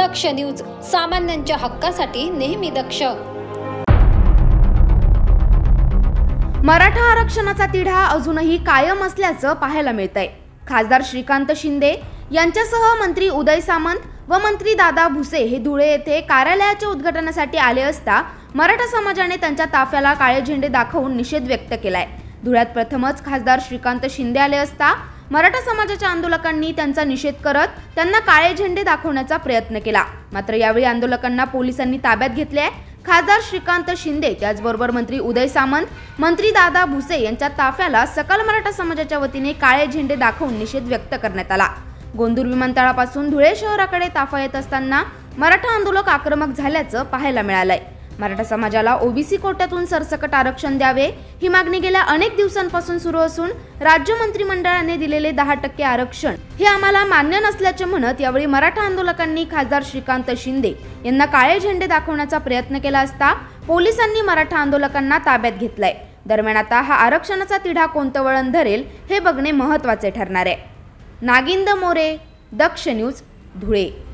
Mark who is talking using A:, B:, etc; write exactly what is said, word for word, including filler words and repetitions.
A: दक्ष news, सामान्यांच्या हक्कासाठी नेहमी दक्ष।
B: मराठा आरक्षणाचा तिढा अजूनही कायम असल्याचं पाहायला मिळतंय। खासदार श्रीकांत शिंदे यांच्यासह मंत्री उदय सामंत व मंत्री दादा भुसे हे धुळे येथे कार्यालयाच्या उद्घाटनासाठी आले असता मराठा समाजाने त्यांच्या ताफ्याला काळे झेंडे दाखवून निषेध व्यक्त केलाय। धुळ्यात प्रथमच खासदार श्रीकांत शिंदे आले असता मराठा समाजाच्या आंदोलकांनी त्यांचा निषेध करत त्यांना काळे झेंडे दाखवण्याचा प्रयत्न केला। मात्र यावेळी आंदोलकांना पोलिसांनी ताब्यात घेतले। खासदार श्रीकांत शिंदे त्याचबरोबर मंत्री उदय सामंत, मंत्री दादा भुसे यांच्या ताफ्याला सकल मराठा समाजाच्या वतीने काळे झेंडे दाखवून निषेध व्यक्त करण्यात आला। गोंदूर विमानतळापासून धुळे शहराकडे ताफा येत असताना मराठा आंदोलक आक्रमक झाल्याचं पाहायला मिळालंय। मराठा समाजाला ओबीसी कोट्यातून सरसकट आरक्षण द्यावे ही मागणी गेल्या अनेक दिवसांपासून सुरू असून राज्य मंत्रिमंडळाने दिलेले दहा टक्के आरक्षण हे आम्हाला मान्य नसल्याचे म्हणत यावेळी मराठा आंदोलकांनी खासदार श्रीकांत शिंदे यांना काळे झेंडे दाखवण्याचा प्रयत्न केला असता पोलिसांनी मराठा आंदोलकांना ताब्यात घेतलाय। दरम्यान आता हा आरक्षणाचा तिढा कोणतं वळण धरेल हे बघणे महत्त्वाचे ठरणार आहे। नागिंद मोरे, दक्ष न्यूज, धुळे।